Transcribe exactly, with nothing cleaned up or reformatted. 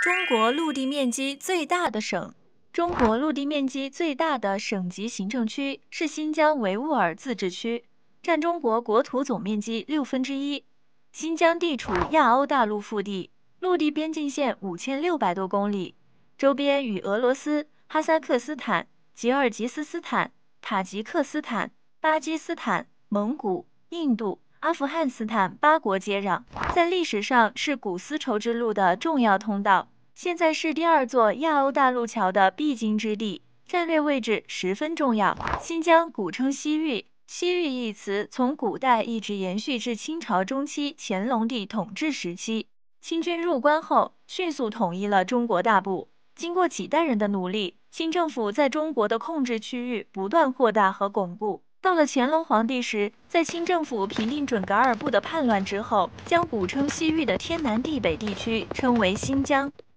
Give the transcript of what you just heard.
中国陆地面积最大的省。中国陆地面积最大的省级行政区是新疆维吾尔自治区，占中国国土总面积六分之一。新疆地处亚欧大陆腹地，陆地边境线五千六百多公里，周边与俄罗斯、哈萨克斯坦、吉尔吉斯斯坦、塔吉克斯坦、巴基斯坦、蒙古、印度、阿富汗斯坦八国接壤，在历史上是古丝绸之路的重要通道。现在是第二座亚欧大陆桥的必经之地，战略位置十分重要。新疆古称西域，西域一词从古代一直延续至清朝中期乾隆帝统治时期。清军入关后，迅速统一了中国大部。经过几代人的努力，清政府在中国的控制区域不断扩大和巩固。到了乾隆皇帝时，在清政府平定准噶尔部的叛乱之后，将古称西域的天南地北地区称为新疆。